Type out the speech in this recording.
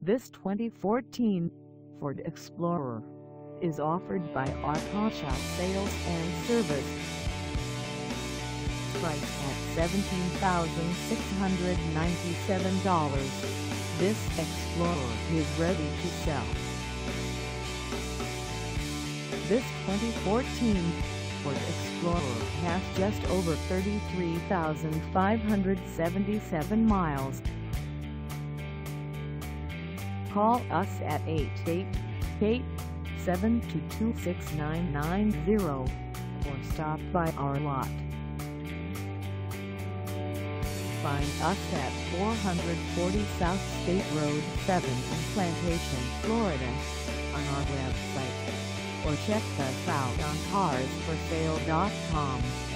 This 2014 Ford Explorer is offered by Auto Shop Sales and Service. Priced at $17,697, this Explorer is ready to sell. This 2014 Ford Explorer has just over 33,577 miles. Call us at 888-722-6990 or stop by our lot. Find us at 440 South State Road 7 in Plantation, Florida, on our website, or check us out on carsforsale.com.